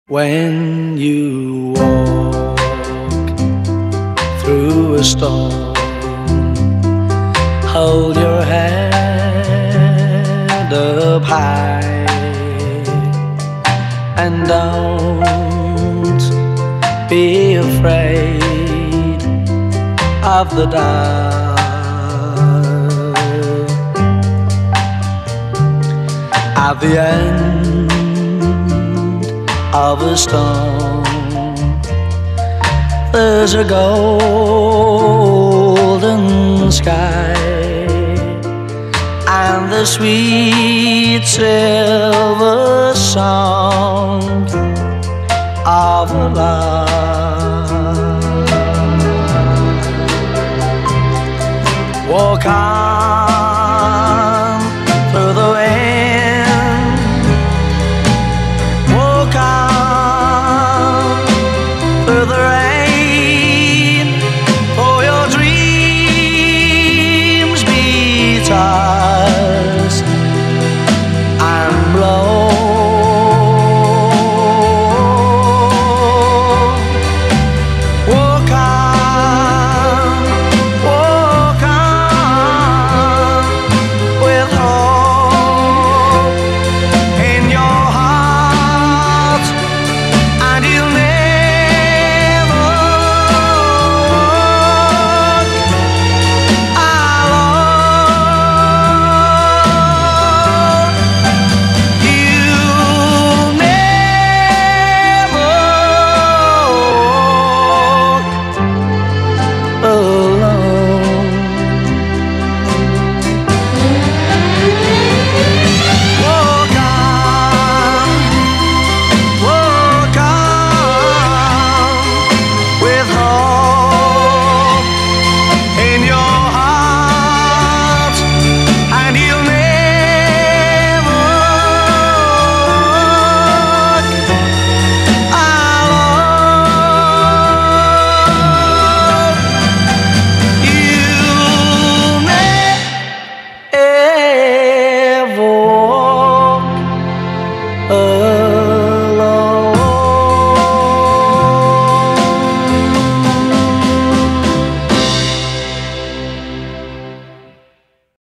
When you walk through a storm, hold your head up high and don't be afraid of the dark. At the end of a storm, there's a golden sky and the sweet silver song of love. Walk on